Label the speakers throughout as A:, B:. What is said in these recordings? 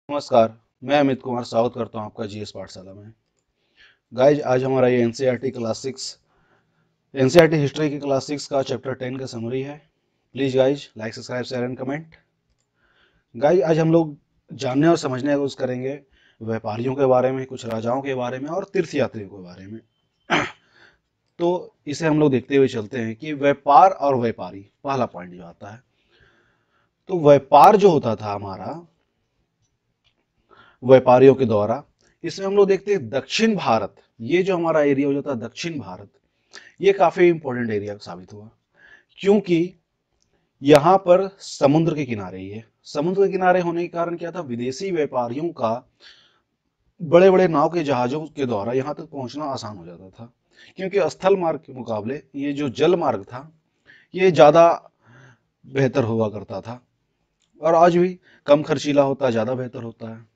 A: नमस्कार। मैं अमित कुमार स्वागत करता हूं आपका जीएस पाठशाला में। गाइज, आज हमारा ये एनसीईआरटी हिस्ट्री की क्लास 6 का चैप्टर 10 का समरी है। Please guys like subscribe share and comment. Guys, आज हम लोग जानने और समझने की कोशिश करेंगे व्यापारियों के बारे में, कुछ राजाओं के बारे में और तीर्थ यात्रियों के बारे में। तो इसे हम लोग देखते हुए चलते हैं कि व्यापार और व्यापारी, पहला पॉइंट जो आता है। तो व्यापार जो होता था हमारा व्यापारियों के द्वारा, इसमें हम लोग देखते हैं दक्षिण भारत, ये जो हमारा एरिया हो जाता है दक्षिण भारत, ये काफी इंपॉर्टेंट एरिया साबित हुआ, क्योंकि यहाँ पर समुद्र के किनारे ही है। समुद्र के किनारे होने के कारण क्या था, विदेशी व्यापारियों का बड़े बड़े नाव के जहाजों के द्वारा यहाँ तक पहुंचना आसान हो जाता था, क्योंकि स्थल मार्ग के मुकाबले ये जो जल मार्ग था ये ज्यादा बेहतर हुआ करता था, और आज भी कम खर्चीला होता है, ज्यादा बेहतर होता है।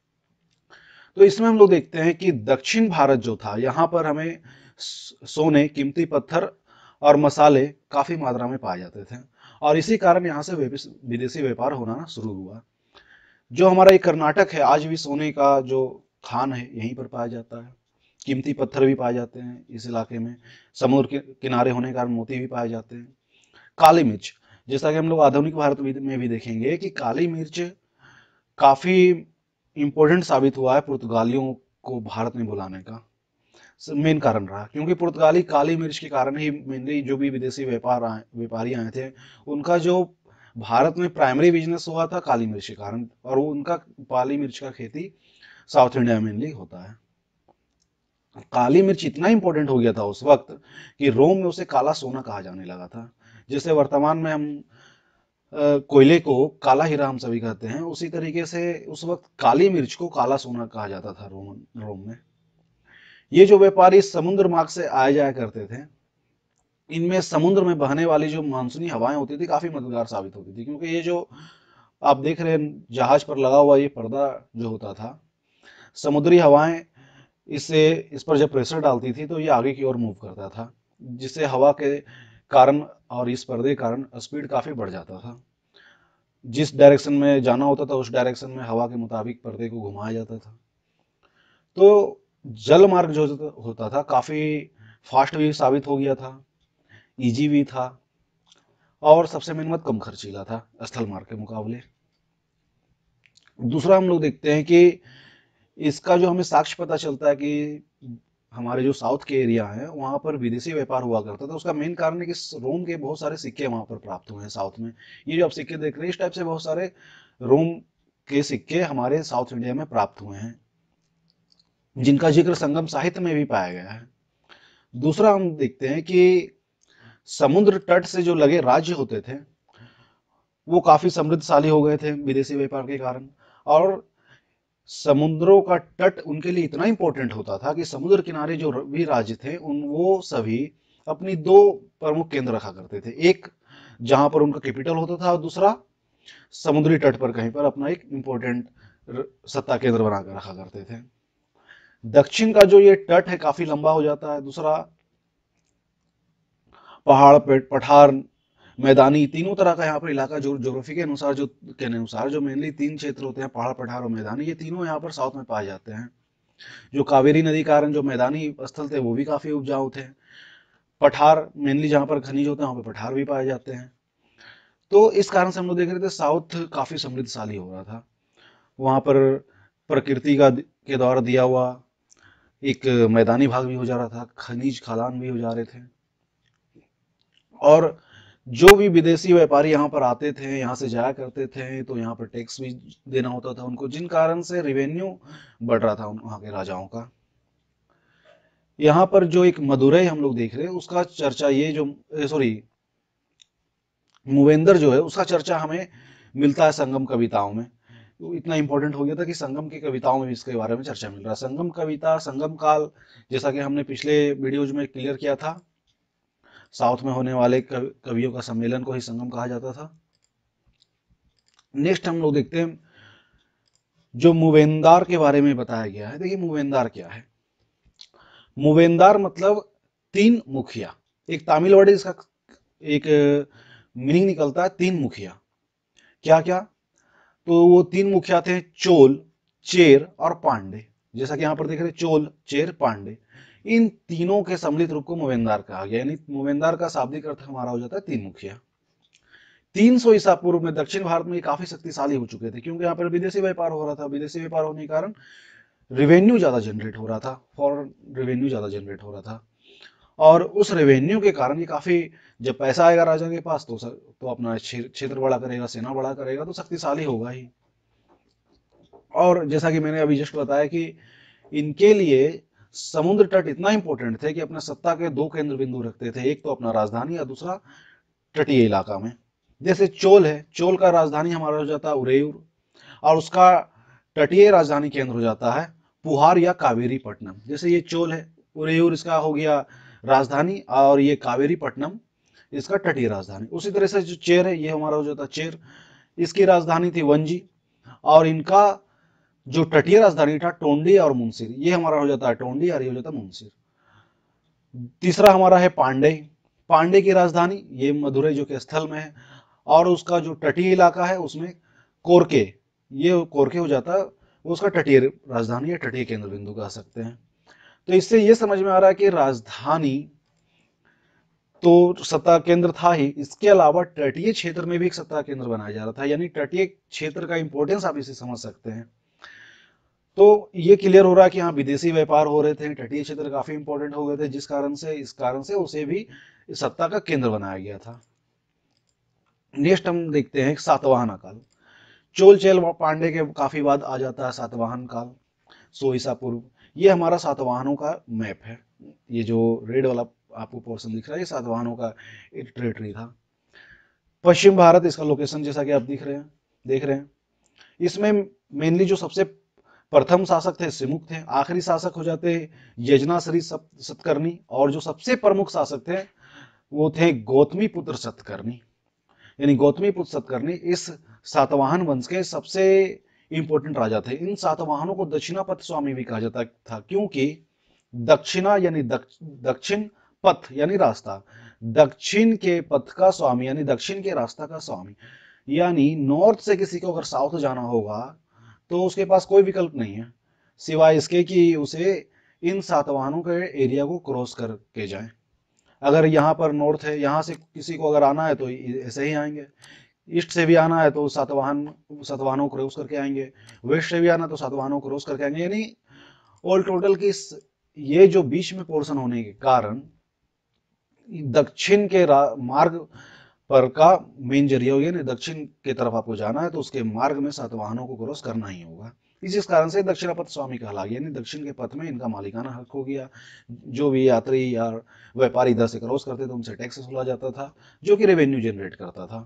A: तो इसमें हम लोग देखते हैं कि दक्षिण भारत जो था, यहाँ पर हमें सोने, कीमती पत्थर और मसाले काफी मात्रा में पाए जाते थे, और इसी कारण यहाँ से विदेशी व्यापार होना शुरू हुआ। जो हमारा ये कर्नाटक है, आज भी सोने का जो खान है यहीं पर पाया जाता है। कीमती पत्थर भी पाए जाते हैं इस इलाके में। समुद्र के किनारे होने के कारण मोती भी पाए जाते हैं। काली मिर्च, जैसा कि हम लोग आधुनिक भारत में भी देखेंगे कि काली मिर्च काफी इंपॉर्टेंट साबित हुआ है पुर्तगालियों को भारत में बुलाने का मेन कारण रहा, क्योंकि पुर्तगाली काली मिर्च के कारण ही मेनली जो भी विदेशी व्यापारी आए थे, उनका जो भारत में प्राइमरी बिजनेस हुआ था काली मिर्च के कारण, और वो उनका काली मिर्च का खेती साउथ इंडिया में मेनली होता है। काली मिर्च इतना इंपॉर्टेंट हो गया था उस वक्त कि रोम में उसे काला सोना कहा जाने लगा था। जैसे वर्तमान में हम कोयले को काला हीरा हम सभी कहते हैं, उसी तरीके से उस वक्त काली मिर्च को काला सोना कहा जाता था रोम में। ये जो व्यापारी समुद्र मार्ग से आया जाया करते थे, इनमें समुद्र में बहने वाली जो मानसूनी हवाएं होती थी काफी मददगार साबित होती थी, क्योंकि ये जो आप देख रहे हैं जहाज पर लगा हुआ ये पर्दा जो होता था, समुद्री हवाएं इस पर जब प्रेशर डालती थी तो ये आगे की ओर मूव करता था, जिससे हवा के कारण और इस पर्दे के कारण स्पीड काफी बढ़ जाता था। जिस डायरेक्शन में जाना होता था उस डायरेक्शन में हवा के मुताबिक पर्दे को घुमाया जाता था। तो जल मार्ग जो होता था काफी फास्ट भी साबित हो गया था, इजी भी था, और सबसे मेन बात कम खर्चीला था स्थल मार्ग के मुकाबले। दूसरा हम लोग देखते हैं कि इसका जो हमें साक्ष्य पता चलता है कि हमारे जो साउथ के एरिया है वहां पर विदेशी व्यापार हुआ करता था, उसका मेन कारण है कि रोम के बहुत सारे सिक्के वहां पर प्राप्त हुए हैं साउथ में। ये जो आप सिक्के देख रहे हैं, इस टाइप से बहुत सारे रोम के सिक्के हमारे साउथ इंडिया में प्राप्त हुए हैं, जिनका जिक्र संगम साहित्य में भी पाया गया है। दूसरा हम देखते हैं कि समुद्र तट से जो लगे राज्य होते थे वो काफी समृद्धशाली हो गए थे विदेशी व्यापार के कारण, और समुद्रों का तट उनके लिए इतना इंपॉर्टेंट होता था कि समुद्र किनारे जो भी राज्य थे उन वो सभी अपनी दो प्रमुख केंद्र रखा करते थे, एक जहां पर उनका कैपिटल होता था और दूसरा समुद्री तट पर कहीं पर अपना एक इंपॉर्टेंट सत्ता केंद्र बनाकर रखा करते थे। दक्षिण का जो ये तट है काफी लंबा हो जाता है। दूसरा, पहाड़ पठार, मैदानी, तीनों तरह का यहाँ पर इलाका जो ज्योग्राफी के अनुसार जो के अनुसार जो मेनली तीन क्षेत्र होते हैं, पहाड़, पठार और मैदानी, ये तीनों यहाँ पर साउथ में पाए जाते हैं। जो कावेरी नदी के कारण जो मैदानी स्थल थे वो भी काफी उपजाऊ थे। पठार मेनली जहाँ पर खनिज होते हैं वहाँ पर पठार भी पाए जाते हैं। तो इस कारण से हम लोग देख रहे थे साउथ काफी समृद्धशाली हो रहा था। वहां पर प्रकृति का के द्वारा दिया हुआ एक मैदानी भाग भी हो जा रहा था, खनिज खादान भी हो जा रहे थे, और जो भी विदेशी व्यापारी यहाँ पर आते थे, यहाँ से जाया करते थे, तो यहाँ पर टैक्स भी देना होता था उनको, जिन कारण से रेवेन्यू बढ़ रहा था वहाँ के राजाओं का। यहाँ पर जो एक मदुरई हम लोग देख रहे हैं उसका चर्चा, ये जो सॉरी मूवेंदर जो है उसका चर्चा हमें मिलता है संगम कविताओं में। तो इतना इंपॉर्टेंट हो गया था कि संगम की कविताओं में भी इसके बारे में चर्चा मिल रहा है। संगम कविता, संगम काल, जैसा कि हमने पिछले वीडियोज में क्लियर किया था, साउथ में होने वाले कवियों का सम्मेलन को ही संगम कहा जाता था। नेक्स्ट हम लोग देखते हैं जो मूवेंदार के बारे में बताया गया है। देखिए मूवेंदार क्या है। मूवेंदार मतलब तीन मुखिया, एक तमिल वर्ड इसका एक मीनिंग निकलता है तीन मुखिया। क्या क्या, तो वो तीन मुखिया थे, चोल, चेर और पांडे। जैसा कि यहाँ पर देख रहे हैं, चोल, चेर, पांडे, इन तीनों के सम्मिलित रूप को मूवेंदार कहा गया। यानी मूवेंदार का शाब्दिक अर्थ हमारा हो जाता है तीन मुखिया। 300 ईसा पूर्व में दक्षिण भारत में काफी शक्तिशाली हो चुके थे, क्योंकि यहाँ पर विदेशी व्यापार हो रहा था। विदेशी व्यापार होने के कारण रेवेन्यू ज्यादा जनरेट हो रहा था, फॉरेन रेवेन्यू ज्यादा जनरेट हो रहा था, और उस रेवेन्यू के कारण ये काफी, जब पैसा आएगा राजा के पास तो अपना क्षेत्र बड़ा करेगा, सेना बड़ा करेगा, तो शक्तिशाली होगा ही। और जैसा कि मैंने अभी जस्ट बताया कि इनके लिए समुद्र तट इतना इंपॉर्टेंट थे कि अपने सत्ता के दो केंद्र बिंदु रखते थे, एक तो अपना राजधानी और दूसरा तटीय इलाका में। जैसे चोल है, चोल का राजधानी हमारा हो जाता है उरेयूर, और उसका तटीय राजधानी केंद्र हो जाता है पुहार या कावेरी पट्टनम। जैसे ये चोल है, उरेयूर इसका हो गया राजधानी, और ये कावेरी पट्टनम इसका तटीय राजधानी। उसी तरह से जो चेर है, ये हमारा हो जाता है चेर, इसकी राजधानी थी वंजी, और इनका जो तटीय राजधानी था टोंडी और मुंसिर, ये हमारा हो जाता है टोंडी और ये हो जाता है मुंसिर। तीसरा हमारा है पांडे, पांडे की राजधानी ये मदुरई जो कि स्थल में है, और उसका जो तटीय इलाका है उसमें कोरके, ये कोरके हो जाता है, उसका तटीय राजधानी या तटीय केंद्र बिंदु कह सकते हैं। तो इससे ये समझ में आ रहा है कि राजधानी तो सत्ता केंद्र था ही, इसके अलावा तटीय क्षेत्र में भी एक सत्ता केंद्र बनाया जा रहा था। यानी तटीय क्षेत्र का इंपॉर्टेंस आप इसे समझ सकते हैं। तो ये क्लियर हो रहा है कि हाँ, विदेशी व्यापार हो रहे थे, तटीय क्षेत्र काफी इंपॉर्टेंट हो गए थे, इस कारण से उसे भी सत्ता का केंद्र बनाया गया था। नेक्स्ट हम देखते हैं सातवाहन काल। चोल चेल पांडे के काफी बाद आ जाता है सातवाहन काल, 100 ईसा पूर्व। ये हमारा सातवाहनों का मैप है। ये जो रेड वाला आपको पोर्शन दिख रहा है, ये सातवाहनों का एक टेरिटरी था। पश्चिम भारत इसका लोकेशन जैसा कि आप देख रहे हैं। इसमें मेनली जो सबसे प्रथम शासक थे सिमुक थे, आखिरी शासक हो जाते यजनाश्री सतकर्णी, और जो सबसे प्रमुख शासक थे वो थे गौतमी पुत्र सतकर्णी। यानी गौतमी पुत्र सतकर्णी इस सातवाहन वंश के सबसे इंपॉर्टेंट राजा थे। इन सातवाहनों को दक्षिणापथ स्वामी भी कहा जाता था, क्योंकि दक्षिणा यानी दक्षिण पथ यानी रास्ता, दक्षिण के पथ का स्वामी यानी दक्षिण के रास्ता का स्वामी। यानी नॉर्थ से किसी को अगर साउथ जाना होगा तो उसके पास कोई विकल्प नहीं है सिवाय इसके कि उसे इन सातवाहनों के एरिया को क्रॉस करके जाए। अगर यहाँ पर नॉर्थ है, यहाँ से किसी को अगर आना है तो ऐसे ही आएंगे, ईस्ट से भी आना है तो सातवाहनों क्रॉस करके आएंगे, वेस्ट से भी आना तो सातवाहनों क्रॉस करके आएंगे। यानी ऑल टोटल की ये जो बीच में पोर्शन होने के कारण दक्षिण के मार्ग पर का मेन जरिया हो गया। ना, दक्षिण की तरफ आपको जाना है तो उसके मार्ग में सातवाहनों को क्रॉस करना ही होगा। इसी कारण से दक्षिणापथ स्वामी कहला गया, यानी दक्षिण के पथ में इनका मालिकाना हक हो गया। जो भी यात्री या व्यापारी इधर से क्रॉस करते थे उनसे टैक्स वसूला जाता था, जो कि रेवेन्यू जनरेट करता था।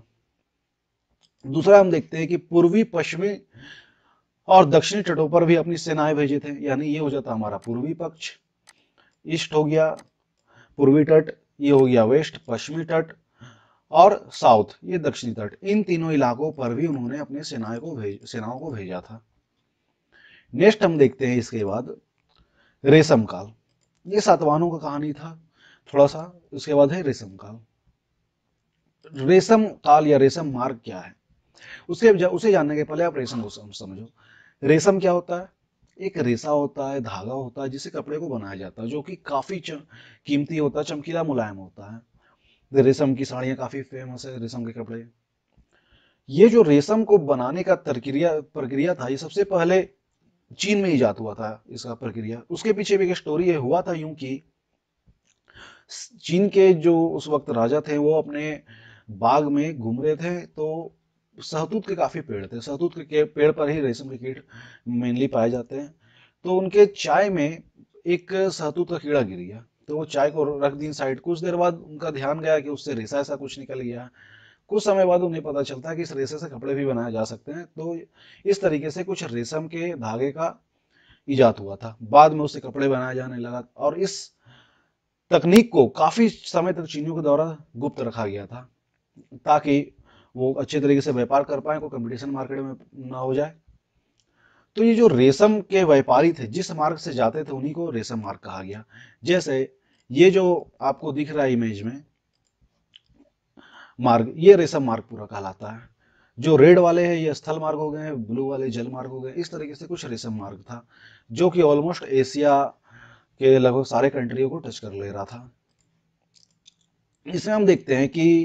A: दूसरा हम देखते हैं कि पूर्वी पश्चिमी और दक्षिणी तटों पर भी अपनी सेनाएं भेजे थे। यानी ये हो जाता हमारा पूर्वी पक्ष, ईस्ट हो गया पूर्वी तट, ये हो गया वेस्ट पश्चिमी तट, और साउथ ये दक्षिणी तट। इन तीनों इलाकों पर भी उन्होंने अपने सेनाओं को भेजा था। नेक्स्ट हम देखते हैं इसके बाद रेशम काल। ये सातवाहनों का कहानी था थोड़ा सा। उसके बाद है रेशम काल। रेशम काल या रेशम मार्ग क्या है उसे जानने के पहले आप रेशम को समझो। रेशम क्या होता है? एक रेशा होता है, धागा होता है जिससे कपड़े को बनाया जाता है, जो कि काफी कीमती होता है, चमकीला मुलायम होता है। रेशम की साड़ियां काफी फेमस है, रेशम के कपड़े। ये जो रेशम को बनाने का प्रक्रिया था, ये सबसे पहले चीन में इजाद हुआ था इसका प्रक्रिया। उसके पीछे भी एक स्टोरी है। हुआ था यूं कि चीन के जो उस वक्त राजा थे वो अपने बाग में घूम रहे थे, तो शहतूत के काफी पेड़ थे। शहतूत के पेड़ पर ही रेशम के कीट मेनली पाए जाते हैं। तो उनके चाय में एक शहतूत का कीड़ा गिर गया, तो वो चाय को रख दी साइड। कुछ देर बाद उनका ध्यान गया कि उससे रेशा ऐसा कुछ निकल गया। कुछ समय बाद उन्हें पता चलता है कि इस रेशे से कपड़े भी बनाए जा सकते हैं। तो इस तरीके से कुछ रेशम के धागे का इजाद हुआ था। बाद में उससे कपड़े बनाए जाने लगा, और इस तकनीक को काफी समय तक चीनियों के द्वारा गुप्त रखा गया था, ताकि वो अच्छे तरीके से व्यापार कर पाए, कोई कंपटीशन मार्केट में ना हो जाए। तो ये जो रेशम के व्यापारी थे, जिस मार्ग से जाते थे उन्हीं को रेशम मार्ग कहा गया। जैसे ये जो आपको दिख रहा है इमेज में मार्ग, ये रेशम मार्ग पूरा कहलाता है। जो रेड वाले हैं ये स्थल मार्ग हो गए, ब्लू वाले जल मार्ग हो गए। इस तरीके से कुछ रेशम मार्ग था जो कि ऑलमोस्ट एशिया के लगभग सारे कंट्रियों को टच कर ले रहा था। इसमें हम देखते हैं कि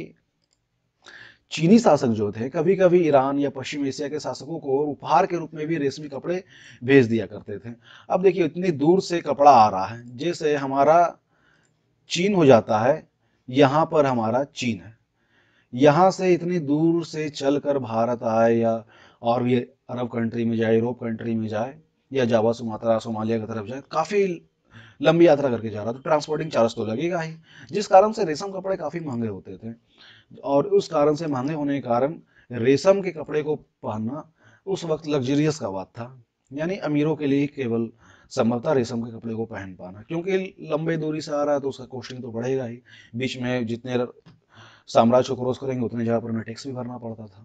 A: चीनी शासक जो थे कभी कभी ईरान या पश्चिम एशिया के शासकों को उपहार के रूप में भी रेशमी कपड़े भेज दिया करते थे। अब देखिए इतनी दूर से कपड़ा आ रहा है, जैसे हमारा चीन हो जाता है, यहाँ पर हमारा चीन है, यहाँ से इतनी दूर से चलकर भारत आए या और भी अरब कंट्री में जाए, यूरोप कंट्री में जाए, या जावा सुमात्रा सोमालिया की तरफ जाए, काफी लंबी यात्रा करके जा रहा, तो ट्रांसपोर्टिंग चार्ज तो लगेगा ही, जिस कारण से रेशम कपड़े काफी महंगे होते थे। और उस कारण से महंगे होने के कारण रेशम के कपड़े को पहनना उस वक्त लग्जरियस का बात था, यानी अमीरों के लिए केवल संभव था रेशम के कपड़े को पहन पाना, क्योंकि लंबे दूरी से आ रहा है तो उसका कॉस्टिंग तो बढ़ेगा ही। बीच में जितने साम्राज्य को क्रॉस करेंगे उतने जगह पर उन्हें टैक्स भी भरना पड़ता था,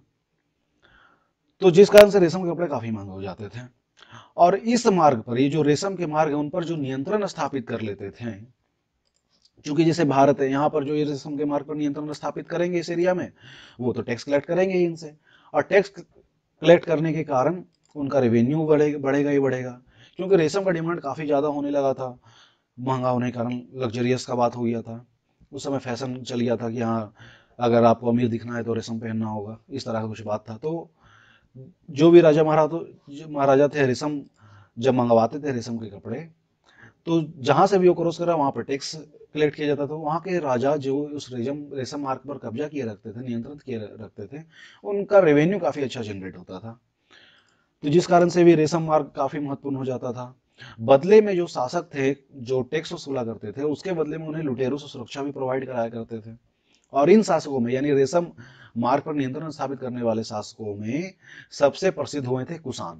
A: तो जिस कारण से रेशम के कपड़े काफी महंगे हो जाते थे। और इस मार्ग पर, ये जो रेशम के मार्ग है उन पर जो नियंत्रण स्थापित कर लेते थे, क्योंकि जैसे भारत है, यहाँ पर जो ये रेशम के मार्ग पर नियंत्रण स्थापित करेंगे इस एरिया में, वो तो टैक्स कलेक्ट करेंगे ही इनसे, और टैक्स कलेक्ट करने के कारण उनका रेवेन्यू बढ़ेगा ही बढ़ेगा, क्योंकि रेशम का डिमांड काफी ज्यादा होने लगा था, महंगा होने के कारण लग्जरियस का बात हो गया था। उस समय फैशन चल गया था कि हाँ अगर आपको अमीर दिखना है तो रेशम पहनना होगा, इस तरह का कुछ बात था। तो जो भी राजा महाराजा थे, रेशम जब मंगवाते थे रेशम के कपड़े, तो जहां से भी वो क्रॉस करा वहां पर टैक्स कलेक्ट किया जाता था। वहां के राजा जो उस रेशम मार्ग पर कब्जा किए रखते थे, नियंत्रित किए रखते थे, उनका रेवेन्यू काफी अच्छा जनरेट होता था, तो जिस कारण से भी रेशम मार्ग काफी महत्वपूर्ण हो जाता था। बदले में जो शासक थे, जो टैक्स वसूला करते थे, उसके बदले में उन्हें लुटेरों से सुरक्षा भी प्रोवाइड कराया करते थे। और इन शासकों में, यानी रेशम मार्ग पर नियंत्रण स्थापित करने वाले शासकों में सबसे प्रसिद्ध हुए थे कुषाण।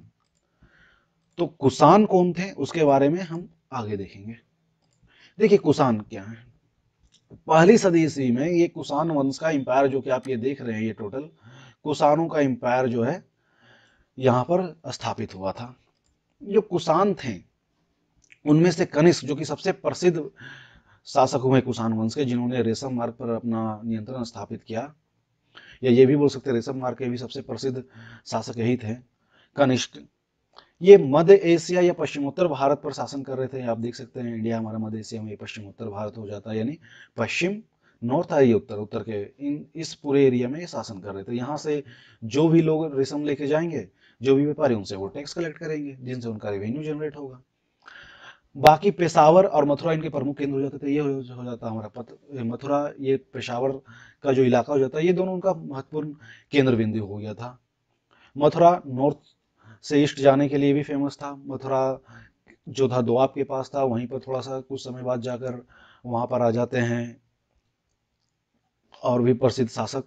A: तो कुषाण कौन थे उसके बारे में हम आगे देखेंगे। देखिए कुषाण क्या है। पहली सदी ईस्वी में ये कुषाण वंश का एम्पायर, जो कि आप ये देख रहे हैं, ये टोटल कुषाणों का एम्पायर जो है यहाँ पर स्थापित हुआ था। जो कुषाण थे उनमें से कनिष्क, जो कि सबसे प्रसिद्ध शासक हुए कुषाण वंश के, जिन्होंने रेशम मार्ग पर अपना नियंत्रण स्थापित किया, या ये भी बोल सकते हैं रेशम मार्ग के भी सबसे प्रसिद्ध शासक यही थे, कनिष्क। ये मध्य एशिया या पश्चिमोत्तर भारत पर शासन कर रहे थे। आप देख सकते हैं इंडिया हमारा मध्य एशिया में, पश्चिमोत्तर भारत हो जाता है, यानी पश्चिम नॉर्थ है, ये उत्तर, उत्तर के इस पूरे एरिया में ये शासन कर रहे थे। यहाँ से जो भी लोग रेशम लेके जाएंगे, जो भी व्यापारी, उनसे वो टैक्स कलेक्ट करेंगे, जिनसे उनका रेवेन्यू जनरेट होगा। बाकी पेशावर और मथुरा इनके प्रमुख केंद्र हो जाते थे। ये हो जाता हमारा मथुरा, ये पेशावर का जो इलाका हो जाता है, ये दोनों उनका महत्वपूर्ण केंद्र बिंदु हो गया था। मथुरा नॉर्थ से ईस्ट जाने के लिए भी फेमस था। मथुरा जो था दोआब के पास था, वहीं पर थोड़ा सा कुछ समय बाद जाकर वहां पर आ जाते हैं और भी प्रसिद्ध शासक।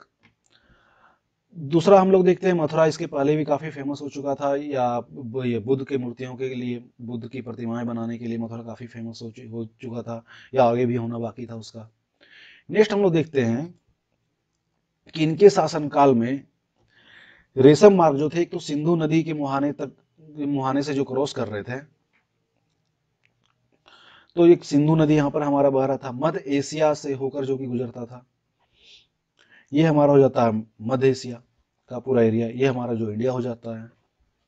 A: दूसरा हम लोग देखते हैं मथुरा इसके पहले भी काफी फेमस हो चुका था, या ये बुद्ध के मूर्तियों के लिए, बुद्ध की प्रतिमाएं बनाने के लिए मथुरा काफी फेमस हो चुका था, या आगे भी होना बाकी था उसका। नेक्स्ट हम लोग देखते हैं कि इनके शासनकाल में रेशम मार्ग जो थे, एक तो सिंधु नदी के मुहाने से जो क्रॉस कर रहे थे, तो एक सिंधु नदी यहाँ पर हमारा बह रहा था, मध्य एशिया से होकर जो कि गुजरता था। ये हमारा हो जाता है मध्य एशिया का पूरा एरिया, ये हमारा जो इंडिया हो जाता है।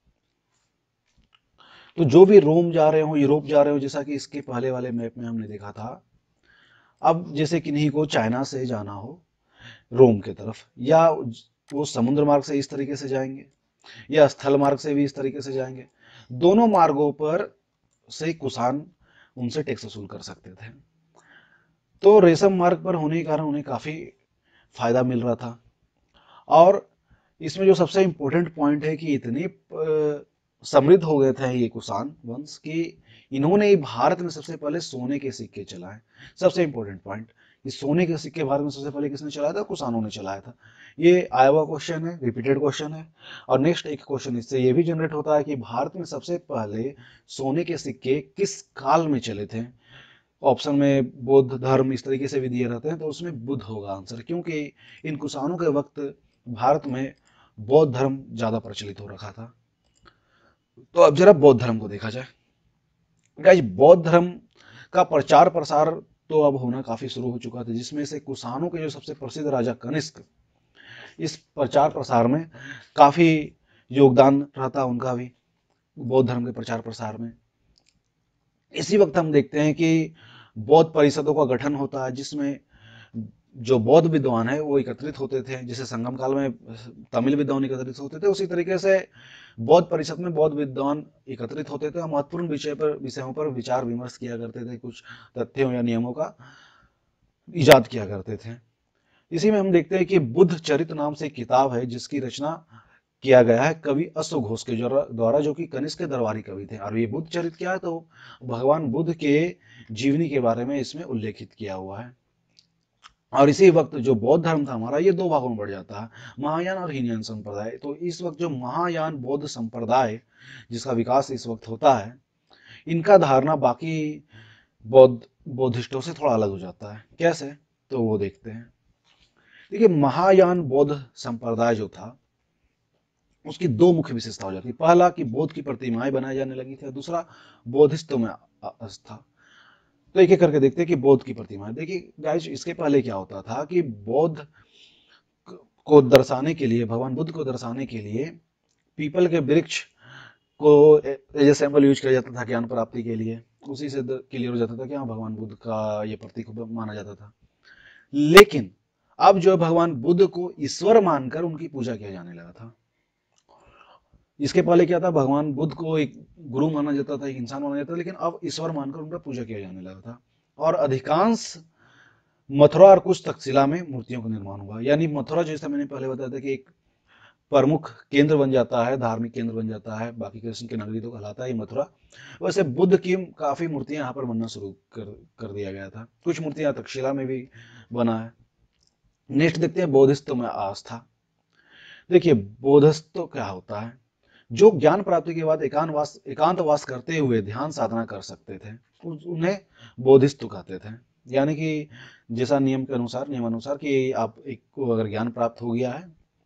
A: तो जो भी रोम जा रहे हो, यूरोप जा रहे हो, जैसा कि इसके पहले वाले मैप में हमने देखा था, अब जैसे किन्हीं को चाइना से जाना हो रोम के तरफ, या वो समुद्र मार्ग से इस तरीके से जाएंगे, या स्थल मार्ग से भी इस तरीके से जाएंगे, दोनों मार्गों पर से कुषाण उनसे टैक्स वसूल कर सकते थे। तो रेशम मार्ग पर होने के कारण उन्हें काफी फायदा मिल रहा था। और इसमें जो सबसे इंपॉर्टेंट पॉइंट है कि इतने समृद्ध हो गए थे ये कुषाण वंश कि इन्होंने ही भारत में सबसे पहले सोने के सिक्के चलाए। सबसे इंपॉर्टेंट पॉइंट, कि सोने के सिक्के भारत में सबसे पहले किसने चलाया था? कुषाणों ने चलाया था। ये आया हुआ क्वेश्चन है, रिपीटेड क्वेश्चन है। और नेक्स्ट एक क्वेश्चन इससे ये भी जनरेट होता है कि भारत में सबसे पहले सोने के सिक्के किस काल में चले थे? ऑप्शन में बौद्ध धर्म इस तरीके से भी दिए रहते हैं, तो उसमें बुद्ध होगा आंसर, क्योंकि इन कुषाणों के वक्त भारत में बौद्ध धर्म ज्यादा प्रचलित हो रखा था। तो अब जरा बौद्ध धर्म को देखा जाए। गाइस, बौद्ध धर्म का प्रचार प्रसार तो अब होना काफी शुरू हो चुका था, जिसमें से कुषाणों के जो सबसे प्रसिद्ध राजा कनिष्क, इस प्रचार प्रसार में काफी योगदान रहता उनका भी, बौद्ध धर्म के प्रचार प्रसार में। इसी वक्त हम देखते हैं कि बौद्ध परिषदों का गठन होता है, जिसमें जो बौद्ध विद्वान है वो एकत्रित होते थे, जैसे संगम काल में तमिल विद्वान एकत्रित होते थे, उसी तरीके से बौद्ध परिषद में बौद्ध विद्वान एकत्रित होते थे और महत्वपूर्ण विषयों पर विचार विमर्श किया करते थे, कुछ तथ्यों या नियमों का इजाद किया करते थे। इसी में हम देखते हैं कि बुद्ध चरित्र नाम से एक किताब है, जिसकी रचना किया गया है कवि अश्वघोष के द्वारा, जो कि कनिष्क के दरबारी कवि थे। और ये बुद्ध चरित्र क्या है, तो भगवान बुद्ध के जीवनी के बारे में इसमें उल्लेखित किया हुआ है। और इसी वक्त जो बौद्ध धर्म था हमारा, ये दो भागों में बढ़ जाता है, महायान और हीनयान संप्रदाय। तो इस वक्त जो महायान बौद्ध संप्रदाय जिसका विकास इस वक्त होता है, इनका धारणा बाकी बौद्धिस्टों से थोड़ा अलग हो जाता है। कैसे, तो वो देखते हैं। देखिए, महायान बौद्ध संप्रदाय जो था, उसकी दो मुख्य विशेषता हो जाती है। पहला कि बौद्ध की प्रतिमाएं बनाई जाने लगी थी, दूसरा बौद्धिस्तों में आस्था। तो एक एक करके देखते हैं कि बौद्ध की प्रतिमा। देखिए गाइस, इसके पहले क्या होता था कि बौद्ध को दर्शाने के लिए, भगवान बुद्ध को दर्शाने के लिए पीपल के वृक्ष को एज सिंबल यूज किया जाता था ज्ञान प्राप्ति के लिए। उसी से क्लियर हो जाता था कि हाँ, भगवान बुद्ध का ये प्रतीक माना जाता था। लेकिन अब जो भगवान बुद्ध को ईश्वर मानकर उनकी पूजा किया जाने लगा था। इसके पहले क्या था, भगवान बुद्ध को एक गुरु माना जाता था, एक इंसान माना जाता था, लेकिन अब ईश्वर मानकर उनका पूजा किया जाने लगा था। और अधिकांश मथुरा और कुछ तक्षशिला में मूर्तियों का निर्माण हुआ। यानी मथुरा, जैसा मैंने पहले बताया था, कि एक प्रमुख केंद्र बन जाता है, धार्मिक केंद्र बन जाता है, बाकी कृष्ण की नगरी तो कहलाता है मथुरा। वैसे बुद्ध की काफी मूर्तियां यहाँ पर बनना शुरू कर दिया गया था। कुछ मूर्तियां तक्षशिला में भी बना है। नेक्स्ट देखते हैं बौद्धिस्त्व में आस्था। देखिए, बौद्धिस्त्व क्या होता है, जो ज्ञान प्राप्ति के बाद एकांतवास करते हुए ध्यान साधना कर सकते थे, उन्हें बौद्धिस्त्व कहते थे। यानी कि जैसा नियमानुसार कि आप एक को अगर ज्ञान प्राप्त हो गया है,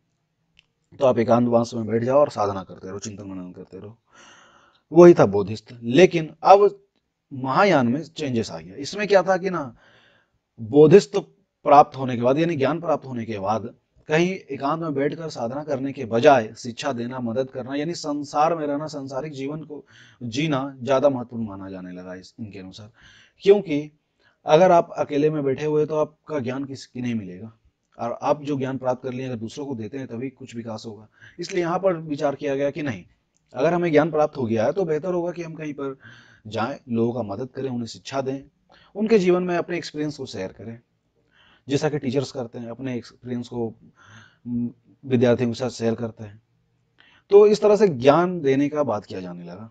A: तो आप एकांतवास में बैठ जाओ और साधना करते रहो, चिंतन मनन करते रहो। वही था बौद्धिस्ट। लेकिन अब महायान में चेंजेस आ गया। इसमें क्या था कि ना, बौद्धिस्ट प्राप्त होने के बाद, यानी ज्ञान प्राप्त होने के बाद, कहीं एकांत में बैठकर साधना करने के बजाय शिक्षा देना, मदद करना, यानी संसार में रहना, सांसारिक जीवन को जीना ज्यादा महत्वपूर्ण माना जाने लगा इनके अनुसार। क्योंकि अगर आप अकेले में बैठे हुए तो आपका ज्ञान किसी नहीं मिलेगा, और आप जो ज्ञान प्राप्त कर लिए अगर दूसरों को देते हैं तभी कुछ विकास होगा। इसलिए यहाँ पर विचार किया गया कि नहीं, अगर हमें ज्ञान प्राप्त हो गया है तो बेहतर होगा कि हम कहीं पर जाएं, लोगों का मदद करें, उन्हें शिक्षा दें, उनके जीवन में अपने एक्सपीरियंस को शेयर करें, जैसा कि टीचर्स करते हैं, अपने एक्सपीरियंस को विद्यार्थियों के साथ शेयर करते हैं। तो इस तरह से ज्ञान देने का बात किया जाने लगा।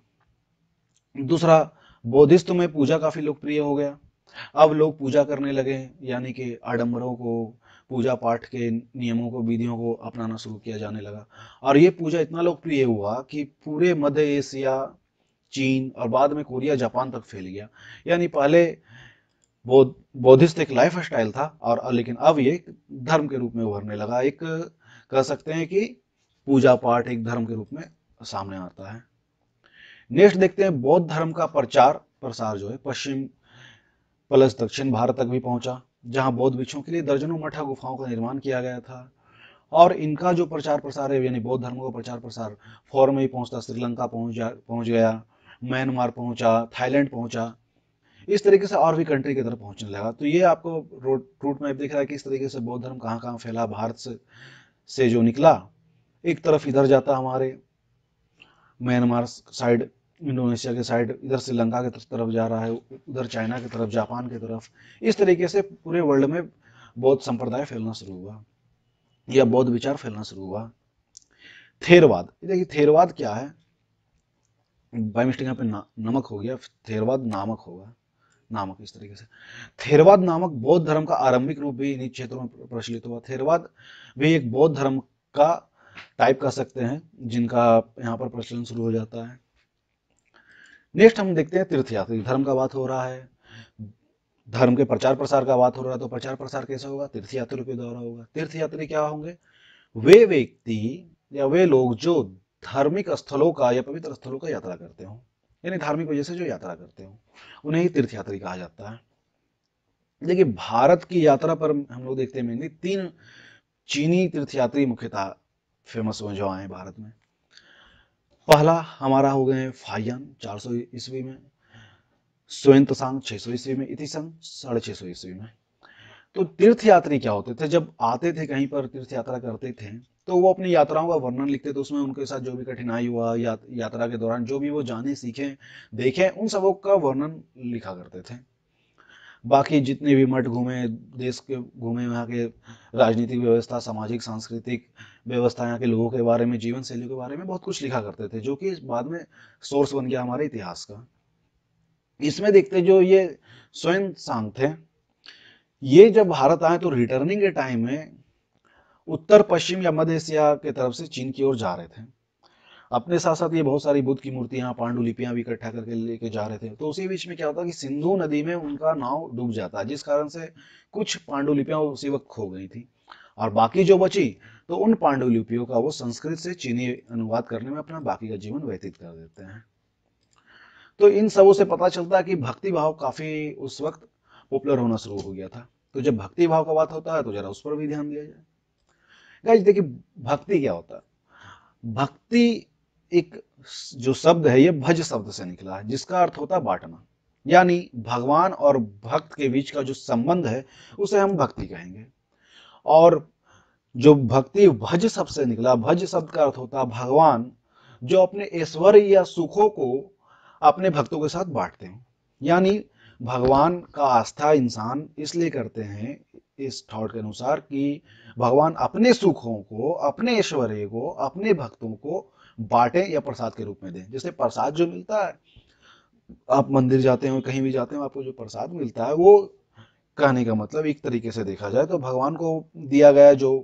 A: दूसरा, बौद्धिस्ट में पूजा काफी लोकप्रिय हो गया। अब लोग पूजा करने लगे, यानी कि आडंबरों को, पूजा पाठ के नियमों को, विधियों को अपनाना शुरू किया जाने लगा। और ये पूजा इतना लोकप्रिय हुआ कि पूरे मध्य एशिया, चीन और बाद में कोरिया, जापान तक फैल गया। यानी पहले बौद्धिस्ट एक लाइफ स्टाइल था, और लेकिन अब ये धर्म के रूप में उभरने लगा। एक कह सकते हैं कि पूजा पाठ एक धर्म के रूप में सामने आता है। नेक्स्ट देखते हैं, बौद्ध धर्म का प्रचार प्रसार जो है पश्चिम प्लस दक्षिण भारत तक भी पहुंचा, जहां बौद्ध भिक्षुओं के लिए दर्जनों मठा गुफाओं का निर्माण किया गया था। और इनका जो प्रचार प्रसार है, यानी बौद्ध धर्म का प्रचार प्रसार फॉरन में ही पहुंचता, श्रीलंका पहुंच गया, म्यांमार पहुंचा, थाईलैंड पहुंचा, इस तरीके से और भी कंट्री की तरफ पहुंचने लगा। तो ये आपको रूट मैप दिख रहा है कि इस तरीके से बौद्ध धर्म कहाँ कहाँ फैला। भारत से जो निकला, एक तरफ इधर जाता हमारे म्यांमार साइड, इंडोनेशिया के साइड, इधर श्रीलंका की तरफ जा रहा है, उधर चाइना की तरफ, जापान की तरफ। इस तरीके से पूरे वर्ल्ड में बौद्ध संप्रदाय फैलना शुरू हुआ, या बौद्ध विचार फैलना शुरू हुआ। थेरवाद, देखिए थेरवाद क्या है, बाई मिस्टेक यहाँ पे नमक हो गया, थेरवाद नामक होगा, नामक इस तरीके से। थेरवाद नामक बौद्ध धर्म का आरंभिक रूप भी इन्हीं क्षेत्रों में प्रचलित हुआ। थेरवाद भी एक बौद्ध धर्म का टाइप कर सकते हैं, जिनका यहाँ पर प्रचलन शुरू हो जाता है। नेक्स्ट हम देखते हैं तीर्थयात्री धर्म का बात हो रहा है, धर्म के प्रचार प्रसार का बात हो रहा है। तो प्रचार प्रसार कैसे होगा, तीर्थयात्रियों के द्वारा होगा। तीर्थयात्री क्या होंगे, वे व्यक्ति या वे लोग जो धार्मिक स्थलों का या पवित्र स्थलों का यात्रा करते हो, यानी धार्मिक वजह से जो यात्रा करते हो, उन्हें ही तीर्थयात्री कहा जाता है। देखिए, भारत की यात्रा पर हम लोग देखते हैं मेनली तीन चीनी तीर्थयात्री मुख्यतः फेमस हुए जो आए भारत में। पहला हमारा हो गए फाहियान 400 ईस्वी में, सुएन त्सांग 600 ईस्वी में, इतिसंग 650 ईस्वी में। तो तीर्थयात्री क्या होते थे, जब आते थे कहीं पर तीर्थ यात्रा करते थे तो वो अपनी यात्राओं का वर्णन लिखते थे, उसमें उनके साथ जो भी कठिनाई हुआ यात्रा के दौरान जो भी वो जाने सीखे देखे उन सबों का वर्णन लिखा करते थे। बाकी जितने भी मठ घूमे, देश के घूमे, यहाँ के राजनीतिक व्यवस्था, सामाजिक सांस्कृतिक व्यवस्था, यहाँ के लोगों के बारे में, जीवन शैली के बारे में बहुत कुछ लिखा करते थे, जो कि बाद में सोर्स बन गया हमारे इतिहास का। इसमें देखते जो ये स्वयं सांग थे, ये जब भारत आए तो रिटर्निंग के टाइम में उत्तर पश्चिम या मध्य एशिया के तरफ से चीन की ओर जा रहे थे। अपने साथ साथ ये बहुत सारी बुद्ध की मूर्तियां, पांडुलिपियां भी इकट्ठा करके लेके जा रहे थे। तो उसी बीच में क्या होता कि सिंधु नदी में उनका नाव डूब जाता, जिस कारण से कुछ पांडुलिपियां उसी वक्त खो गई थी, और बाकी जो बची तो उन पांडुलिपियों का वो संस्कृत से चीनी अनुवाद करने में अपना बाकी का जीवन व्यतीत कर देते हैं। तो इन सबों से पता चलता है कि भक्ति भाव काफी उस वक्त पॉपुलर होना शुरू हो गया था। तो जब भक्ति भाव का बात होता है तो जरा उस पर भी ध्यान दिया जाए। गाइस देखिए, भक्ति क्या होता है? भक्ति एक जो शब्द है ये भज शब्द से निकला है, जिसका अर्थ होता है बांटना, यानी भगवान और भक्त के बीच का जो संबंध है उसे हम भक्ति कहेंगे। और जो भक्ति भज शब्द से निकला, भज शब्द का अर्थ होता है भगवान जो अपने ऐश्वर्य या सुखों को अपने भक्तों के साथ बांटते हैं। यानी भगवान का आस्था इंसान इसलिए करते हैं इस थॉट के अनुसार कि भगवान अपने सुखों को, अपने ऐश्वर्य को अपने भक्तों को बांटे या प्रसाद के रूप में दें। जैसे प्रसाद जो मिलता है, आप मंदिर जाते हो, कहीं भी जाते हो, आपको जो प्रसाद मिलता है वो कहने का मतलब एक तरीके से देखा जाए तो भगवान को दिया गया जो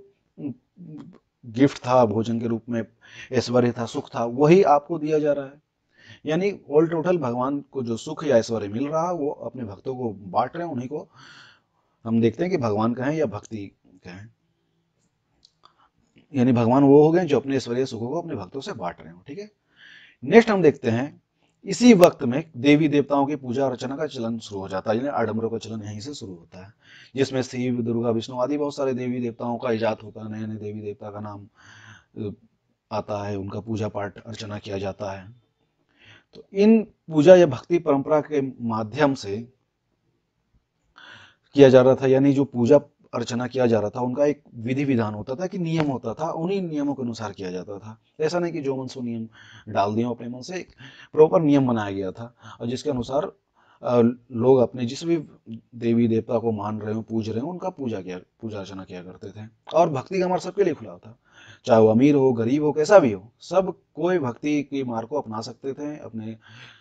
A: गिफ्ट था, भोजन के रूप में ऐश्वर्य था, सुख था, वही आपको दिया जा रहा है। यानी ऑल टोटल भगवान को जो सुख या ऐश्वर्य मिल रहा है वो अपने भक्तों को बांट रहे हैं। उन्हीं को हम देखते हैं कि भगवान कहें या भक्ति कहें, यानी भगवान वो हो गए जो अपने ऐश्वर्य सुखों को अपने भक्तों से बांट रहे हो। ठीक है, नेक्स्ट हम देखते हैं इसी वक्त में देवी देवताओं की पूजा अर्चना का चलन शुरू हो जाता है, यानी आडंबरों का चलन यहीं से शुरू होता है, जिसमें शिव, दुर्गा, विष्णु आदि बहुत सारे देवी देवताओं का इजाद होता है। नए नए देवी देवता का नाम आता है, उनका पूजा पाठ अर्चना किया जाता है। तो इन पूजा या भक्ति परंपरा के माध्यम से किया जा रहा था, यानी जो पूजा अर्चना किया जा रहा था उनका एक विधि विधान होता था, कि नियम होता था, उन्हीं नियमों के अनुसार किया जाता था। ऐसा नहीं कि जो मन सो नियम डाल दिए अपने मन से, एक प्रॉपर नियम बनाया गया था और जिसके अनुसार लोग अपने जिस भी देवी देवता को मान रहे हो, पूज रहे हो, उनका पूजा अर्चना किया करते थे। और भक्ति का मार्ग सबके लिए खुला था, चाहे वो अमीर हो, गरीब हो, कैसा भी हो, सब कोई भक्ति के मार्ग को अपना सकते थे। अपने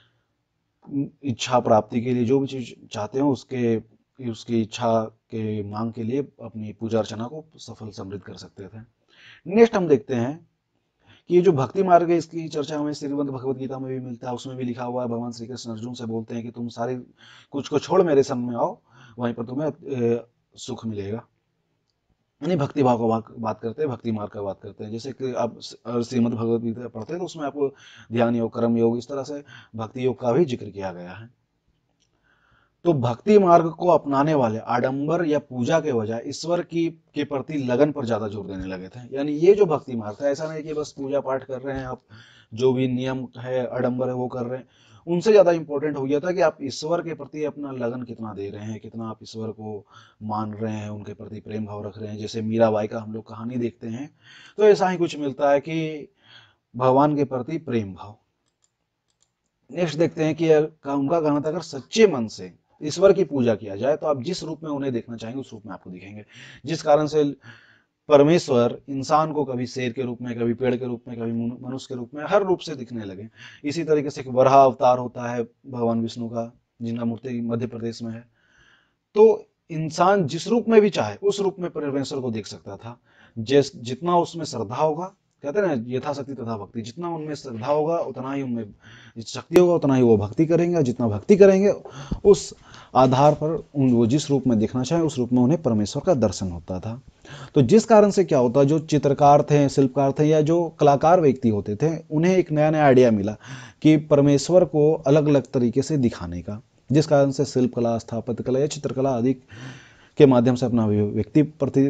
A: इच्छा प्राप्ति के लिए जो भी चीज चाहते हो उसकी इच्छा के मांग के लिए अपनी पूजा अर्चना को सफल समृद्ध कर सकते थे। नेक्स्ट हम देखते हैं कि ये जो भक्ति मार्ग है इसकी चर्चा हमें श्रीमद् भगवद गीता में भी मिलता है। उसमें भी लिखा हुआ है, भगवान श्री कृष्ण अर्जुन से बोलते हैं कि तुम सारे कुछ को छोड़ मेरे संग में आओ, वहीं पर तुम्हें सुख मिलेगा। यानी भक्ति भाव का बात करते हैं, भक्ति मार्ग का बात करते हैं। जैसे कि आप श्रीमद् भगवद गीता पढ़ते हैं तो उसमें आपको ध्यान योग, कर्म योग, इस तरह से भक्ति योग का भी जिक्र किया गया है। तो भक्ति मार्ग को अपनाने वाले आडंबर या पूजा के बजाय ईश्वर की के प्रति लगन पर ज्यादा जोर देने लगे थे। यानी ये जो भक्ति मार्ग था, ऐसा नहीं कि बस पूजा पाठ कर रहे हैं आप, जो भी नियम है आडंबर है वो कर रहे हैं, उनसे ज्यादा इंपॉर्टेंट हो गया था कि आप ईश्वर के प्रति अपना लगन कितना दे रहे हैं, कितना आप ईश्वर को मान रहे हैं, उनके प्रति प्रेम भाव रख रहे हैं। जैसे मीराबाई का हम लोग कहानी देखते हैं तो ऐसा ही कुछ मिलता है कि भगवान के प्रति प्रेम भाव। नेक्स्ट देखते हैं कि उनका कहना था अगर सच्चे मन से ईश्वर की पूजा किया जाए तो आप जिस रूप में उन्हें देखना चाहेंगे उस रूप में आपको दिखेंगे। जिस कारण से परमेश्वर इंसान को कभी शेर के रूप में, कभी पेड़ के रूप में, कभी मनुष्य के रूप में, हर रूप से दिखने लगे। इसी तरीके से एक वराह अवतार होता है भगवान विष्णु का, जिनका मूर्ति मध्य प्रदेश में है। तो इंसान जिस रूप में भी चाहे उस रूप में परमेश्वर को देख सकता था। जितना उसमें श्रद्धा होगा, कहते हैं ना यथाशक्ति तथा भक्ति, जितना उनमें श्रद्धा होगा उतना ही उनमें शक्ति होगा, उतना ही वो भक्ति करेंगे। जितना भक्ति करेंगे उस आधार पर वो जिस रूप में देखना चाहे उस रूप में उन्हें परमेश्वर का दर्शन होता था। तो जिस कारण से क्या होता, जो चित्रकार थे, शिल्पकार थे, या जो कलाकार व्यक्ति होते थे, उन्हें एक नया नया आइडिया मिला कि परमेश्वर को अलग अलग तरीके से दिखाने का, जिस कारण से शिल्प कला, स्थापत्य कला या चित्रकला आदि के माध्यम से अपना व्यक्ति प्रति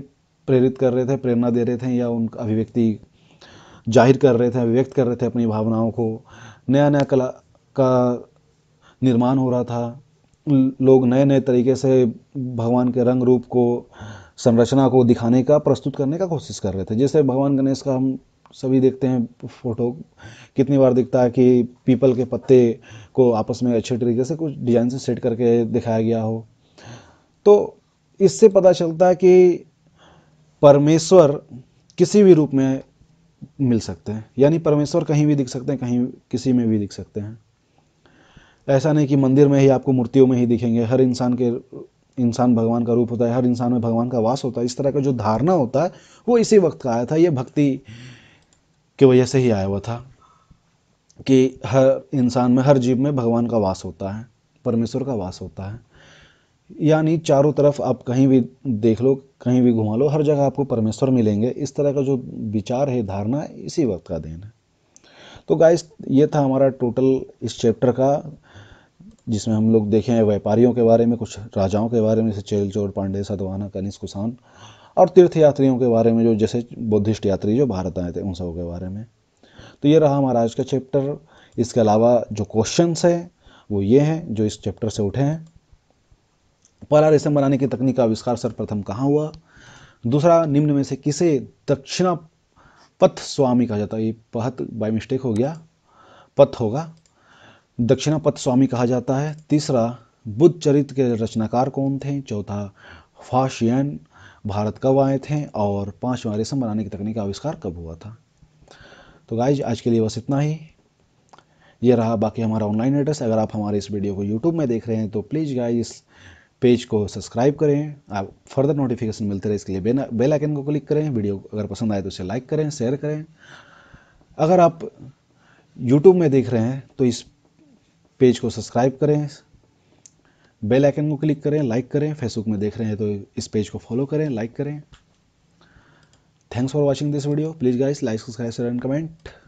A: प्रेरित कर रहे थे, प्रेरणा दे रहे थे, या उनका अभिव्यक्ति जाहिर कर रहे थे, व्यक्त कर रहे थे अपनी भावनाओं को। नया नया कला का निर्माण हो रहा था, लोग नए नए तरीके से भगवान के रंग रूप को, संरचना को दिखाने का, प्रस्तुत करने का कोशिश कर रहे थे। जैसे भगवान गणेश का हम सभी देखते हैं फोटो, कितनी बार दिखता है कि पीपल के पत्ते को आपस में अच्छे तरीके से कुछ डिजाइन से सेट करके दिखाया गया हो। तो इससे पता चलता है कि परमेश्वर किसी भी रूप में मिल सकते हैं, यानी परमेश्वर कहीं भी दिख सकते हैं, कहीं किसी में भी दिख सकते हैं। ऐसा नहीं कि मंदिर में ही आपको मूर्तियों में ही दिखेंगे। हर इंसान भगवान का रूप होता है, हर इंसान में भगवान का वास होता है। इस तरह का जो धारणा होता है वो इसी वक्त का आया था। ये भक्ति की वजह से ही आया हुआ था कि हर इंसान में, हर जीव में भगवान का वास होता है, परमेश्वर का वास होता है। यानी चारों तरफ आप कहीं भी देख लो, कहीं भी घुमा लो, हर जगह आपको परमेश्वर मिलेंगे। इस तरह का जो विचार है, धारणा है, इसी वक्त का देन है। तो गाइस, ये था हमारा टोटल इस चैप्टर का, जिसमें हम लोग देखे हैं व्यापारियों के बारे में, कुछ राजाओं के बारे में जैसे चेल, चोर, पांडे, सातवाहन, कनिष्क, कुषाण, और तीर्थ यात्रियों के बारे में, जो जैसे बुद्धिस्ट यात्री जो भारत आए थे उन सब के बारे में। तो ये रहा हमारा आज का चैप्टर। इसके अलावा जो क्वेश्चंस हैं वो ये हैं जो इस चैप्टर से उठे हैं। पहला, रेशम बनाने की तकनीक का आविष्कार सर्वप्रथम कहाँ हुआ? दूसरा, निम्न में से किसे दक्षिणापथ स्वामी कहा जाता है? ये पथ बाय मिस्टेक हो गया, पथ होगा, दक्षिणापथ स्वामी कहा जाता है। तीसरा, बुद्ध चरित्र के रचनाकार कौन थे? चौथा, फाशियन भारत कब आए थे? और पांचवा, रेशम बनाने की तकनीक का आविष्कार कब हुआ था? तो गाइज, आज के लिए बस इतना ही। ये रहा बाकी हमारा ऑनलाइन एड्रेस। अगर आप हमारे इस वीडियो को यूट्यूब में देख रहे हैं तो प्लीज़ गाइज इस पेज को सब्सक्राइब करें, आप फर्दर नोटिफिकेशन मिलते रहे इसके लिए बेल आइकन को क्लिक करें। वीडियो अगर पसंद आए तो इसे लाइक करें, शेयर करें। अगर आप यूट्यूब में देख रहे हैं तो इस पेज को सब्सक्राइब करें, बेल आइकन को क्लिक करें, लाइक करें। फेसबुक में देख रहे हैं तो इस पेज को फॉलो करें, लाइक करें। Thanks for watching this video. Please guys like, subscribe, share and comment.